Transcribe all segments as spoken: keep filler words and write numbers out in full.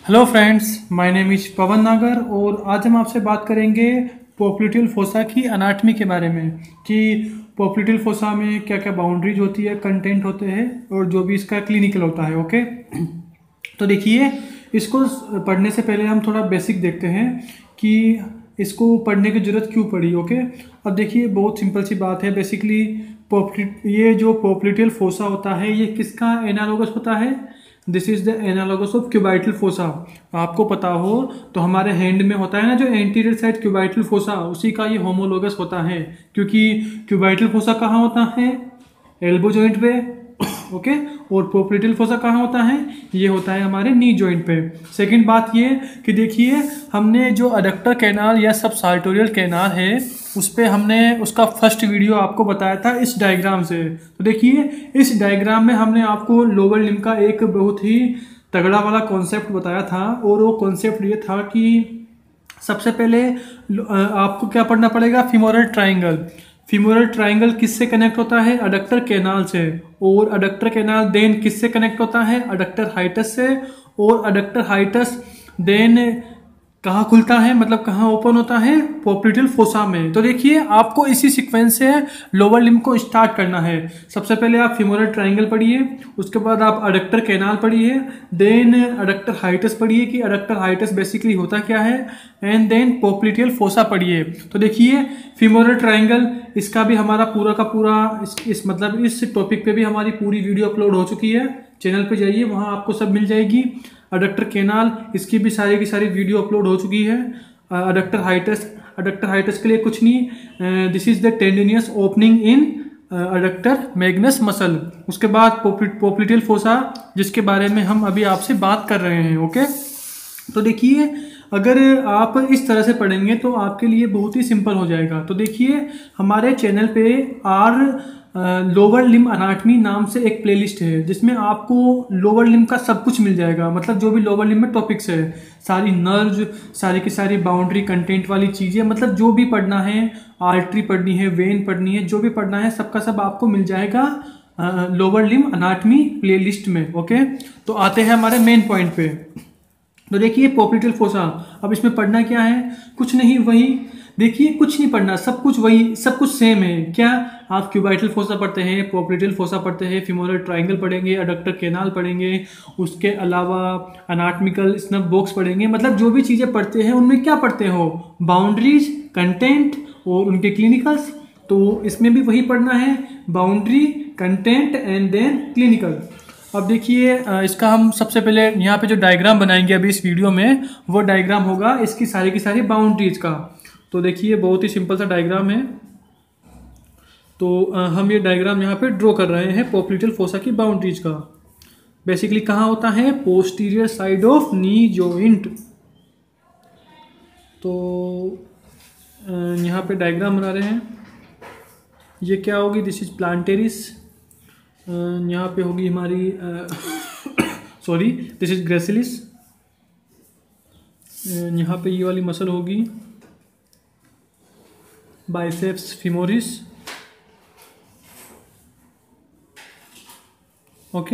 Hello friends, my name is Pawan Nagar और आज हम आपसे बात करेंगे पोप्लिटियल फोसा की अनाटमी के बारे में कि पोप्लिटियल फोसा में क्या क्या बाउंड्रीज होती है, कंटेंट होते हैं और जो भी इसका क्लिनिकल होता है। ओके, तो देखिए, इसको पढ़ने से पहले हम थोड़ा बेसिक देखते हैं कि इसको पढ़ने की ज़रूरत क्यों पड़ी। ओके, अब देखिए, बहुत सिंपल सी बात है। बेसिकली पोप्लिट ये जो पोप्लिटियल फोसा होता है ये किसका एनालोगस होता है? This is the analogous of cubital fossa. आपको पता हो तो हमारे हैंड में होता है ना जो एंटीरियर साइड क्यूबाइटल फोसा, उसी का ये होमोलोगस होता है। क्योंकि क्यूबाइटल फोसा कहाँ होता है? एल्बो जॉइंट पे। ओके, और पोप्लिटियल फोसा कहाँ होता है? ये होता है हमारे नी जॉइंट पे। सेकंड बात ये कि देखिए, हमने जो अडक्टर कैनाल या सब सार्टोरियल कैनाल है उस पर हमने उसका फर्स्ट वीडियो आपको बताया था इस डायग्राम से। तो देखिए, इस डायग्राम में हमने आपको लोअर लिम्ब का एक बहुत ही तगड़ा वाला कॉन्सेप्ट बताया था और वो कॉन्सेप्ट ये था कि सबसे पहले आपको क्या पढ़ना पड़ेगा? Femoral triangle. फीमोरल ट्राइंगल किससे कनेक्ट होता है? अडक्टर कैनाल से। और अडक्टर कैनाल देन किससे कनेक्ट होता है? अडक्टर हाइटस से। और अडक्टर हाइटस देन कहाँ खुलता है, मतलब कहाँ ओपन होता है? पोप्लिटियल फोसा में। तो देखिए, आपको इसी सीक्वेंस से लोअर लिम्ब को स्टार्ट करना है। सबसे पहले आप फीमोरल ट्राइंगल पढ़िए, उसके बाद आप अडक्टर कैनाल पढ़िए, देन अडक्टर हाइटस पढ़िए कि अडक्टर हाइटस बेसिकली होता क्या है, एंड देन पोप्लिटियल फोसा पढ़िए। तो देखिए, फीमोरल ट्राइंगल इसका भी हमारा पूरा का पूरा इस, इस मतलब इस टॉपिक पे भी हमारी पूरी वीडियो अपलोड हो चुकी है। चैनल पे जाइए, वहाँ आपको सब मिल जाएगी। अडक्टर कैनाल इसकी भी सारी की सारी वीडियो अपलोड हो चुकी है। अडक्टर हाइटस अडक्टर हाइटस के लिए कुछ नहीं, this is the tendinous opening in adductor magnus muscle. उसके बाद पोप्लिटियल फोसा जिसके बारे में हम अभी आपसे बात कर रहे हैं। ओके, तो देखिए, अगर आप इस तरह से पढ़ेंगे तो आपके लिए बहुत ही सिंपल हो जाएगा। तो देखिए, हमारे चैनल पे आर लोअर लिम्ब अनाटमी नाम से एक प्लेलिस्ट है जिसमें आपको लोअर लिम्ब का सब कुछ मिल जाएगा। मतलब जो भी लोअर लिम्ब में टॉपिक्स है, सारी नर्व, सारी की सारी बाउंड्री कंटेंट वाली चीज़ें, मतलब जो भी पढ़ना है, आर्टरी पढ़नी है, वेन पढ़नी है, जो भी पढ़ना है सबका सब आपको मिल जाएगा लोअर लिम्ब अनाटमी प्लेलिस्ट में। ओके, तो आते हैं हमारे मेन पॉइंट पे। तो देखिए, पोप्लिटियल फोसा, अब इसमें पढ़ना क्या है? कुछ नहीं, वही देखिए, कुछ नहीं पढ़ना, सब कुछ वही, सब कुछ सेम है। क्या आप क्यूबाइटल फोसा पढ़ते हैं, पोप्लिटियल फोसा पढ़ते हैं, फीमोरल ट्राइंगल पढ़ेंगे, अडक्टर कैनाल पढ़ेंगे, उसके अलावा अनाटमिकल स्नब बॉक्स पढ़ेंगे। मतलब जो भी चीज़ें पढ़ते हैं उनमें क्या पढ़ते हो? बाउंड्रीज, कंटेंट और उनके क्लिनिकल्स। तो इसमें भी वही पढ़ना है, boundary, content and then clinical. अब देखिए, इसका हम सबसे पहले यहाँ पे जो डायग्राम बनाएंगे अभी इस वीडियो में, वो डायग्राम होगा इसकी सारी की सारी बाउंड्रीज का। तो देखिए, बहुत ही सिंपल सा डायग्राम है। तो हम ये डायग्राम यहाँ पे ड्रॉ कर रहे हैं पोप्लिटियल फोसा की बाउंड्रीज का। बेसिकली कहाँ होता है? Posterior side of knee joint. तो यहाँ पे डायग्राम बना रहे हैं। ये क्या होगी? This is plantaris. यहाँ पे होगी हमारी सॉरी दिस इज ग्रेसिलिस। यहाँ पे ये वाली मसल होगी बाइसेप्स फीमोरिस। ओके,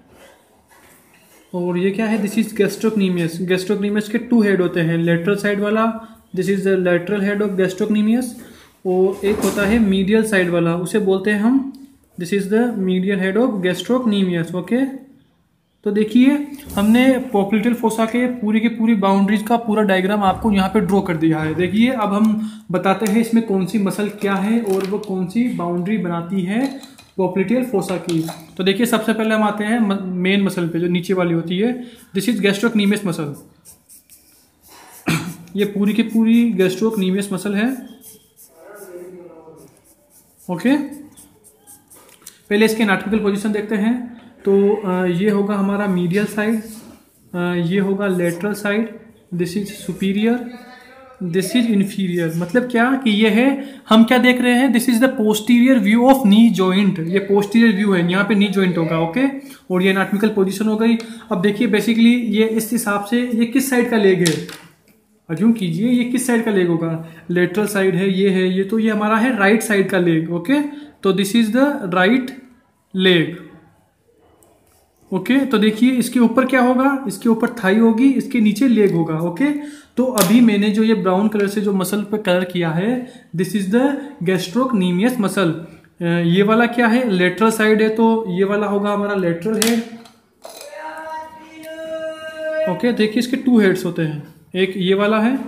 और ये क्या है? This is gastrocnemius. गैस्ट्रोक्नीमियस के टू हेड होते हैं, लेटरल साइड वाला, this is the lateral head of gastrocnemius, और एक होता है मीडियल साइड वाला, उसे बोलते हैं हम, this is the medial head of gastrocnemius. Okay, तो देखिए, हमने पोप्लिटियल फोसा के पूरी की पूरी बाउंड्रीज का पूरा डायग्राम आपको यहाँ पे ड्रॉ कर दिया है। देखिए, अब हम बताते हैं इसमें कौन सी मसल क्या है और वो कौन सी बाउंड्री बनाती है पोप्लिटियल फोसा की। तो देखिए, सबसे पहले हम आते हैं मेन मसल पे जो नीचे वाली होती है। This is gastrocnemius muscle. ये पूरी की पूरी गैस्ट्रोक्नीमियस मसल है। ओके, पहले इसके एनाटॉमिकल पोजीशन देखते हैं। तो ये होगा हमारा मीडियल साइड, ये होगा lateral side, this is superior, this is inferior. मतलब क्या कि ये है, हम क्या देख रहे हैं? This is the posterior view of knee joint. ये पोस्टीरियर व्यू है, यहाँ पे नी जॉइंट होगा। ओके, और ये एनाटॉमिकल पोजीशन हो गई। अब देखिए, बेसिकली ये इस हिसाब से ये किस साइड का लेग है? अज्यूम कीजिए ये किस साइड का लेग होगा? लेटरल साइड है, ये है, ये तो ये हमारा है राइट साइड का लेग। ओके, तो this is the right leg. Okay तो देखिए इसके ऊपर क्या होगा, इसके ऊपर थाई होगी, इसके नीचे लेग होगा। ओके तो अभी मैंने जो ये ब्राउन कलर से जो मसल पे कलर किया है, this is the gastrocnemius muscle. ये वाला क्या है, लेटरल साइड है, तो ये वाला होगा हमारा लेटरल हेड। ओके देखिए इसके टू हेड्स होते हैं, एक ये वाला है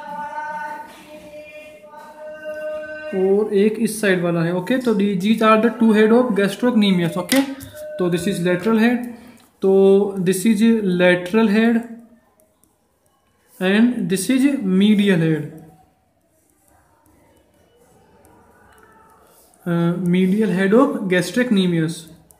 और एक इस साइड वाला है। ओके तो these are the two head of gastrocnemius. Okay तो दिस इज लेटरल हेड, तो this is lateral head and this is medial head. Medial head of gastrocnemius.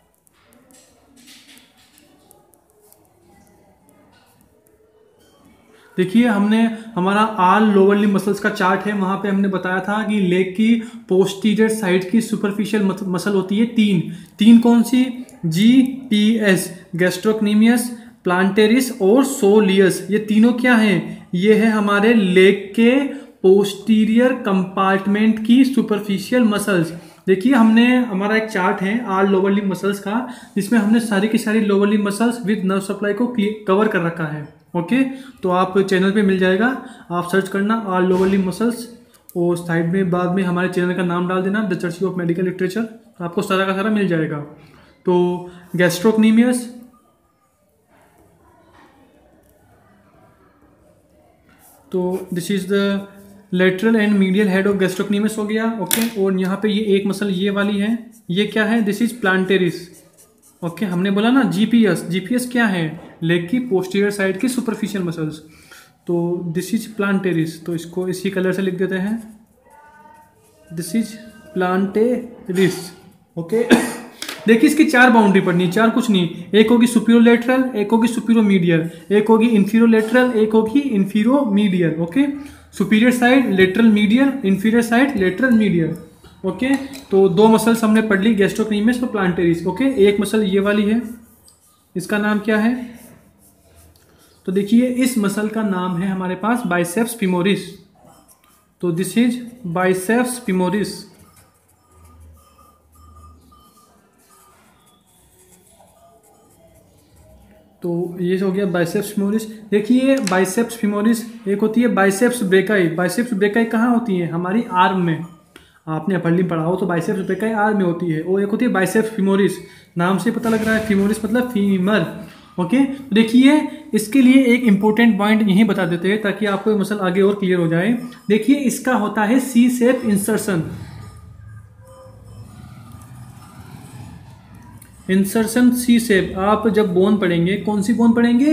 देखिए हमने हमारा आल लोअर लिम्ब मसल्स का chart है, वहां पे हमने बताया था कि लेग की पोस्टीरियर साइड की सुपरफिशियल मसल होती है तीन तीन कौन सी, G P S, gastrocnemius, plantaris और सोलियस। ये तीनों क्या हैं, ये है हमारे लेग के पोस्टीरियर कंपार्टमेंट की सुपरफिशियल मसल्स। देखिए हमने हमारा एक चार्ट है आल लोअर लिम्ब मसल्स का, जिसमें हमने सारी की सारी lower limb muscles with nerve supply को कवर कर रखा है। ओके तो आप चैनल पे मिल जाएगा, आप सर्च करना आल लोअर लिम्ब मसल्स और साइड में बाद में हमारे चैनल का नाम डाल देना the church of medical literature, आपको सारा का सारा मिल जाएगा। तो गैस्ट्रोक्नीमियस, तो this is the lateral and medial head of gastrocnemius हो गया। ओके और यहाँ पे ये एक मसल ये वाली है, ये क्या है, this is plantaris. Okay okay, हमने बोला ना जीपीएस, जीपीएस क्या है, लेग की पोस्टीरियर साइड की सुपरफिशियल मसल्स। तो दिस इज प्लांटेरिस, तो इसको इसी कलर से लिख देते हैं, दिस इज प्लांटेरिस। ओके देखिए इसकी चार बाउंड्री पड़नी, चार कुछ नहीं, एक होगी सुपीरियर लेटरल, एक होगी सुपीरियर मीडियल, एक होगी इंफीरियर लेटरल, एक होगी inferior medial. Okay superior side lateral medial, inferior side lateral medial. Okay तो दो मसल्स हमने पढ़ ली, गैस्ट्रोक्नीमियस और प्लांटेरिस। ओके एक मसल ये वाली है, इसका नाम क्या है, तो देखिए इस मसल का नाम है हमारे पास बाइसेप्स फीमोरिस। तो दिस इज बाइसेप्स फीमोरिस। तो ये हो गया बाइसेप्स फीमोरिस। देखिए बाइसेप्स फीमोरिस, एक होती है बाइसेप्स ब्रेकाई। बाइसेप्स ब्रेकाई कहाँ होती है, हमारी आर्म में, आपने अपर लिम्ब पढ़ा हो तो बाइसेप्स ब्रेकाई आर्म में होती है, और एक होती है बाइसेप्स फीमोरिस, नाम से पता लग रहा है, फीमोरिस मतलब फीमर। ओके तो देखिए इसके लिए एक इंपॉर्टेंट पॉइंट यही बता देते हैं ताकि आपको ये मसल आगे और क्लियर हो जाए। देखिए इसका होता है C shape insertion. Insertion C shape, आप जब बोन पढ़ेंगे, कौन सी बोन पढ़ेंगे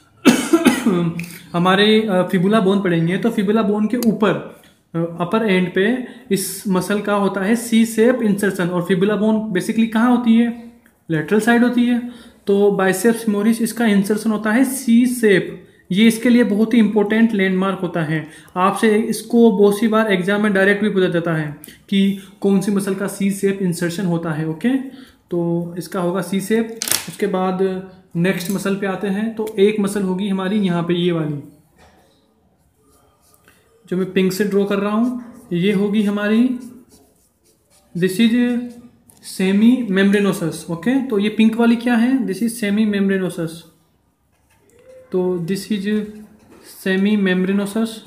हमारे फिबुला बोन पढ़ेंगे, तो फिबुला बोन के ऊपर अपर एंड पे इस मसल का होता है सी शेप इंसर्शन, और फिबुला बोन बेसिकली कहाँ होती है, लेटरल साइड होती है। तो बाइसेप्स फीमोरिस इसका इंसर्शन होता है सी शेप, ये इसके लिए बहुत ही इंपॉर्टेंट लैंडमार्क होता है। आपसे इसको बहुत सी बार एग्जाम में डायरेक्ट भी पूछा जाता है कि कौन सी मसल का सी शेप इंसर्शन होता है। ओके तो इसका होगा सी शेप। उसके बाद नेक्स्ट मसल पे आते हैं, तो एक मसल होगी हमारी यहाँ पे ये वाली जो मैं पिंक से ड्रॉ कर रहा हूँ, ये होगी हमारी, this is semimembranosus. Okay तो ये पिंक वाली क्या है, दिस इज सेमी मेम्ब्रेनोसस। तो this is semimembranosus.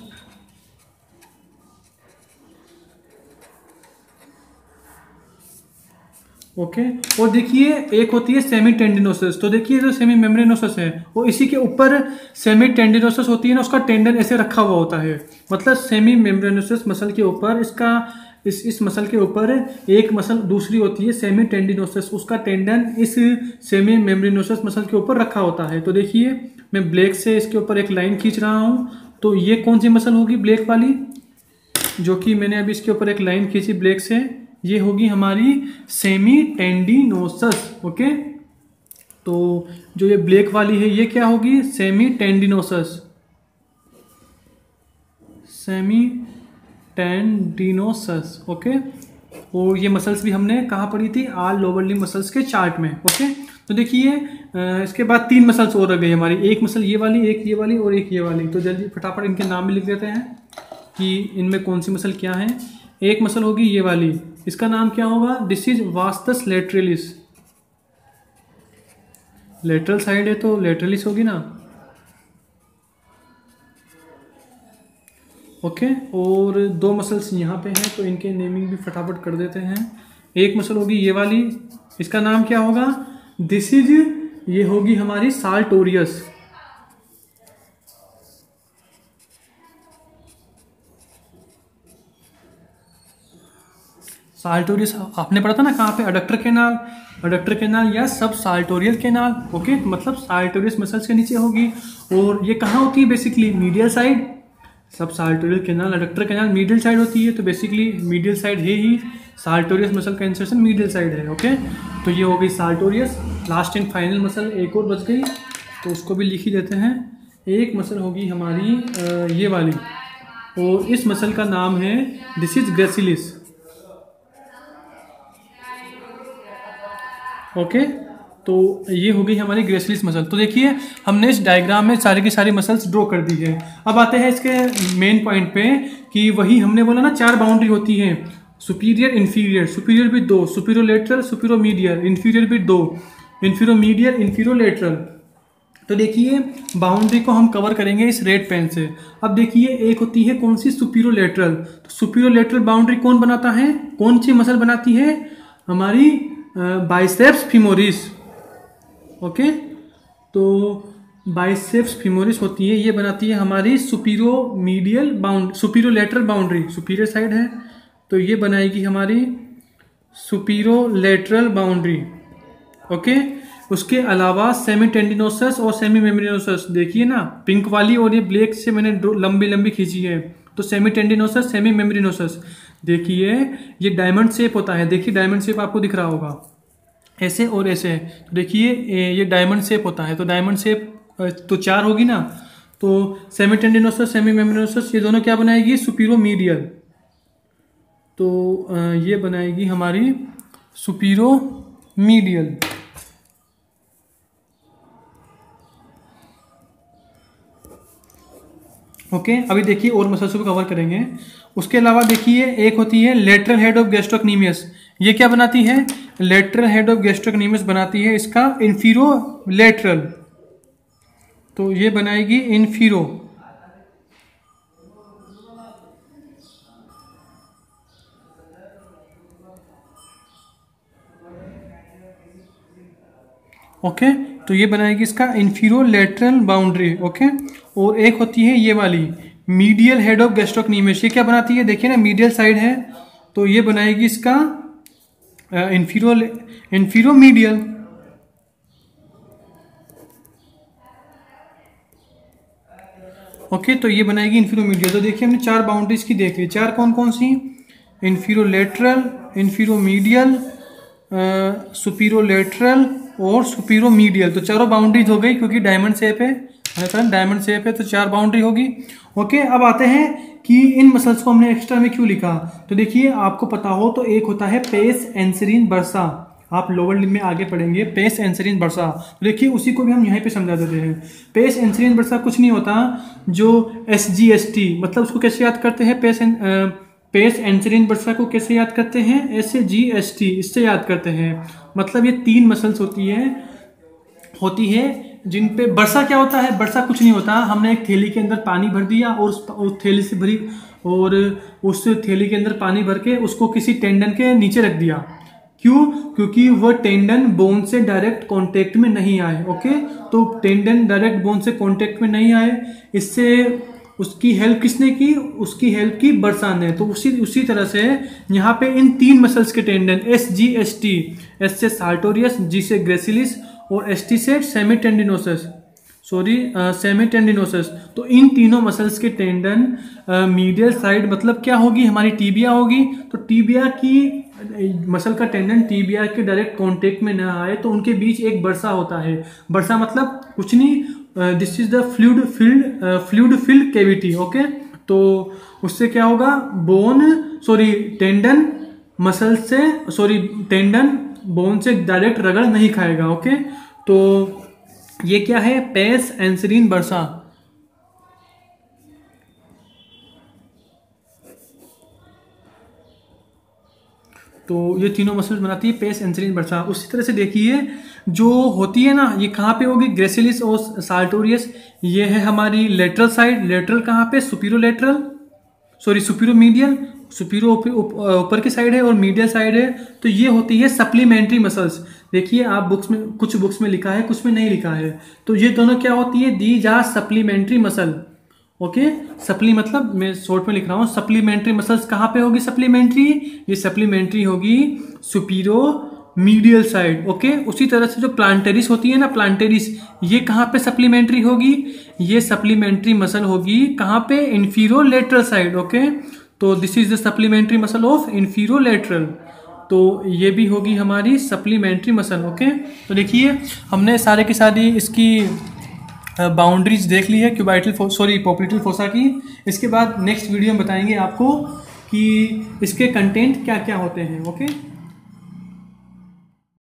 Okay okay. और देखिए एक होती है सेमी टेंडिनोसस। तो देखिए जो सेमी मेम्ब्रेनोसस है वो इसी के ऊपर सेमी टेंडिनोसस होती है ना, उसका टेंडन ऐसे रखा हुआ होता है, मतलब सेमी मेम्ब्रेनोसस मसल के ऊपर इसका इस इस मसल के ऊपर एक मसल दूसरी होती है सेमी टेंडिनोसस, उसका टेंडन इस सेमी मेम्ब्रेनोसस मसल के ऊपर रखा होता है। तो देखिए मैं ब्लैक से इसके ऊपर एक लाइन खींच रहा हूँ, तो ये कौन सी मसल होगी, ब्लैक वाली, जो कि मैंने अभी इसके ऊपर एक लाइन खींची ब्लैक से, ये होगी हमारी सेमी टेंडिनोसस। ओके तो जो ये ब्लैक वाली है ये क्या होगी, semitendinosus, semitendinosus. Okay और ये मसल्स भी हमने कहाँ पढ़ी थी, आल लोअर लिम्ब मसल्स के चार्ट में। ओके तो देखिए इसके बाद तीन मसल्स और रह गई हमारी, एक मसल ये वाली, एक ये वाली और एक ये वाली। तो जल्दी फटाफट इनके नाम भी लिख देते हैं कि इनमें कौन सी मसल क्या है। एक मसल होगी ये वाली, इसका नाम क्या होगा, this is vastus lateralis. Lateral side है तो लेटरलिस होगी ना। ओके, और दो मसल्स यहाँ पे हैं तो इनके नेमिंग भी फटाफट कर देते हैं। एक मसल होगी ये वाली, इसका नाम क्या होगा? दिस इज, ये होगी हमारी साल्टोरियस। साल्टोरियस आपने पढ़ा था ना कहाँ पे? अडक्टर केनाल, अडक्टर केनाल या सब साल्टोरियल केनाल। ओके, मतलब साल्टोरियस मसल्स के नीचे होगी। और ये कहाँ होती है basically? Medial side. Subsartorial canal, adductor canal medial side होती है, तो बेसिकली मीडियल साइड है ही। साल्टोरियस मसल का इंसर्शन मीडियल साइड है। ओके, तो ये हो गई sartorius. Last and final muscle एक और बच गई, तो उसको भी लिख ही देते हैं। एक मसल होगी हमारी ये वाली, और इस मसल का नाम है दिस इज ग्रेसिलिस। ओके, तो ये हो गई हमारी ग्रेसिलिस मसल। तो देखिए हमने इस डायग्राम में सारी की सारी मसल्स ड्रॉ कर दी है। अब आते हैं इसके मेन पॉइंट पे कि वही हमने बोला ना चार बाउंड्री होती है, सुपीरियर इन्फीरियर, सुपीरियर भी दो, superior lateral, superior medial, inferior भी दो, इन्फीरियर मीडियल, इन्फीरियर लेटरल। तो देखिए बाउंड्री को हम कवर करेंगे इस रेड पेन से। अब देखिए एक होती है कौन सी? Superior lateral. तो सुपीरियर लेटरल बाउंड्री कौन बनाता है? कौन सी मसल बनाती है? हमारी बाइसेप्स फीमोरिस। ओके, तो बाइसेप्स फीमोरिस होती है, ये बनाती है हमारी supero medial bound, supero lateral boundary. Superior side है तो ये बनाएगी हमारी सुपीरियो लेटरल बाउंड्री। ओके, उसके अलावा सेमी टेंडिनोसस और सेमी मेम्ब्रेनोसस, देखिए ना पिंक वाली और ये ब्लैक से मैंने लंबी लंबी खींची है, तो सेमी टेंडिनोसस, सेमी मेम्ब्रेनोसस। देखिए ये डायमंड शेप होता है, देखिए डायमंड शेप आपको दिख रहा होगा, ऐसे और ऐसे। तो देखिए ये डायमंड शेप होता है, तो डायमंड शेप तो चार होगी ना, तो सेमी टेंडिनोसस, सेमी मेम्ब्रेनोसस ये दोनों क्या बनाएगी? Supero medial. तो ये बनाएगी हमारी सुपीरियो मीडियल। ओके, अभी देखिए और मसल्स को कवर करेंगे। उसके अलावा देखिए एक होती है लेटरल हेड ऑफ गैस्ट्रोक्नीमियस। ये क्या बनाती है? लेटरल हेड ऑफ गैस्ट्रोक्नीमियस बनाती है इसका इन्फीरो लेटरल, तो ये बनाएगी इन्फीरो। ओके, तो ये बनाएगी इसका इन्फीरो लेटरल बाउंड्री। ओके, और एक होती है ये वाली मीडियल हेड ऑफ गैस्ट्रोक्नीमियस। ये क्या बनाती है? देखिए ना मीडियल साइड है, तो ये बनाएगी इसका इन्फीरो इन्फीरो मीडियल। ओके, तो ये बनाएगी इन्फीरो मीडियल। तो देखिए हमने चार बाउंड्रीज की देख ली। चार कौन कौन सी? Infero lateral, infero medial, supero lateral और सुपीरो मीडियल। तो चारों बाउंड्रीज हो गई, क्योंकि डायमंड शेप है, डायमंड शेप है तो चार बाउंड्री होगी। ओके, अब आते हैं कि इन मसल्स को हमने एक्स्ट्रा में क्यों लिखा। तो देखिए आपको पता हो तो एक होता है पेस एंसरीन बर्सा, आप लोअर लिम्ब में आगे पढ़ेंगे पेस एंसरीन बर्सा। तो देखिए उसी को भी हम यहाँ पे समझा देते हैं। पेस एंसरीन बर्सा कुछ नहीं होता, जो एस जी एस टी, मतलब उसको कैसे याद करते हैं? पेस पेस एंसरीन बर्सा को कैसे याद करते हैं? एस जी एस टी, इससे याद करते हैं। मतलब ये तीन मसल्स होती है होती है जिन पे बर्सा क्या होता है? बर्सा कुछ नहीं होता, हमने एक थैली के अंदर पानी भर दिया और उस, उस थैली से भरी और उस थैली के अंदर पानी भर के उसको किसी टेंडन के नीचे रख दिया। क्यों? क्योंकि वह टेंडन बोन से डायरेक्ट कांटेक्ट में नहीं आए। ओके, तो टेंडन डायरेक्ट बोन से कांटेक्ट में नहीं आए, इससे उसकी हेल्प किसने की? उसकी हेल्प की बर्सा ने। तो उसी उसी तरह से यहाँ पे इन तीन मसल्स के tendon S G S T, S से साल्टोरियस, जी से ग्रेसिलिस और एस टी से semitendinosus, sorry semitendinosus. तो इन तीनों मसल्स के टेंडन मीडियल साइड मतलब क्या होगी? हमारी टीबिया होगी। तो टीबिया की मसल का टेंडन टीबिया के डायरेक्ट कांटेक्ट में ना आए, तो उनके बीच एक बर्सा होता है। बर्सा मतलब कुछ नहीं, this is the fluid filled fluid filled cavity. Okay, तो उससे क्या होगा? बोन सॉरी टेंडन मसल से सॉरी टेंडन बोन से डायरेक्ट रगड़ नहीं खाएगा। ओके, तो ये क्या है? Pes anserine bursa. तो ये तीनों मसल्स बनाती है पेस एंसेलिन बर्सा। उसी तरह से देखिए जो होती है ना, ये कहाँ पे होगी, ग्रेसिलिस और साल्टोरियस, ये है हमारी लेटरल साइड। लेटरल कहाँ पे, superior lateral, sorry superior medial, superior ऊपर की साइड है और मीडियल साइड है। तो ये होती है सप्लीमेंट्री मसल्स। देखिए आप बुक्स में, कुछ बुक्स में लिखा है, कुछ में नहीं लिखा है। तो ये दोनों क्या होती है, these are supplementary muscle. Okay, supply मतलब मैं शॉर्ट में लिख रहा हूँ, सप्लीमेंट्री मसल्स कहाँ पे होगी सप्लीमेंट्री, ये सप्लीमेंट्री होगी सुपीरियर मीडियल साइड। ओके, उसी तरह से जो प्लांटेरिस होती है ना, प्लांटेरिस, ये कहाँ पे सप्लीमेंट्री होगी, ये सप्लीमेंट्री मसल होगी कहाँ पे, इंफीरियो लेटरल साइड। ओके, तो this is the supplementary muscle of infero lateral. तो ये भी होगी हमारी सप्लीमेंट्री मसल। ओके, तो देखिए हमने सारे की सारी इसकी बाउंड्रीज देख ली है क्यूबाइटल सॉरी पोप्लिटल फोसा की। इसके बाद नेक्स्ट वीडियो में बताएंगे आपको कि इसके कंटेंट क्या क्या होते हैं। ओके।